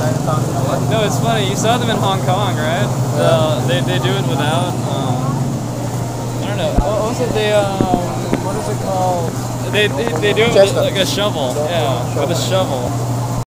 Chinatown. No, it's funny. You saw them in Hong Kong, right? They do it without. I don't know. What was it? What is it called? They do it with like a shovel. Yeah, with a shovel.